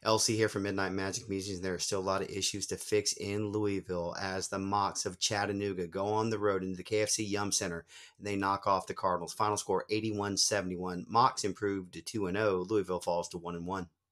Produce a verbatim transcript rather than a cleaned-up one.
L C here for Midnight Magic Musings. There are still a lot of issues to fix in Louisville as the Mocs of Chattanooga go on the road into the K F C Yum Center and they knock off the Cardinals. Final score eighty-one seventy-one. Mocs improved to two and oh. Louisville falls to one and one.